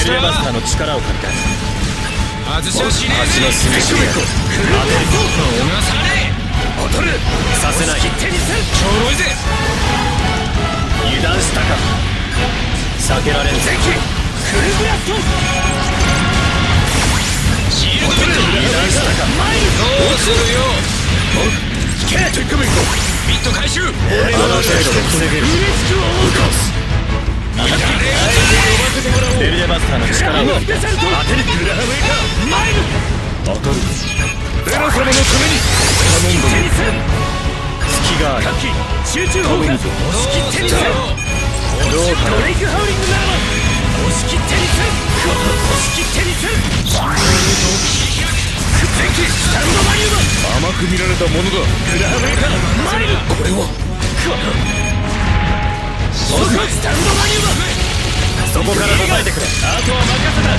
レバスタの力を借りたい。 外しはしねえぜ。 足のすべてで当てる。 小笠原当たる。させない。 ちょろいぜ。 油断したか。避けられる。 クルブラスト。シールドビット。 油断したか。 どうするよ。 けテックメント。 ビット回収。 あの程度で防げる。ウカス。ベルデバスターの力を当てる。グラハムエカマイル。当たる。ベラ様のために頼んだぞ。隙がある。集中砲火。押し切ってみせる。どうかな。ドレイクハウリングならば押し切ってみせる。押し切ってみせる。前期スタンドマニューバー。甘く見られたものだ。グラハムエカマイル。これはスタンドマニューバー。そこから答えてくれ。あとは任せた。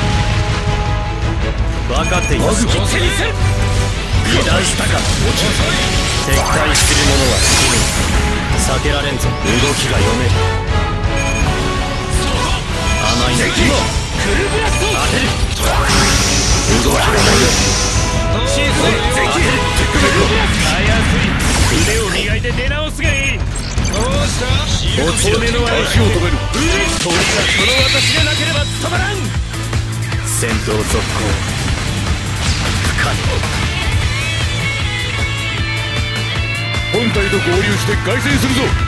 分かっています。切ってみせる。油断したか。撤退する者は死ぬ。避けられんぞ。動きが読める。甘いね。クルブラスト。当てる。動きが読める。シーズン前期テックメント。たやすい。腕を磨いて出直すがいい。 どうした。 落ち目の足を止める。 鳥がこの私でなければ務まらん。 戦闘続行不可能。 本隊と合流して凱旋するぞ。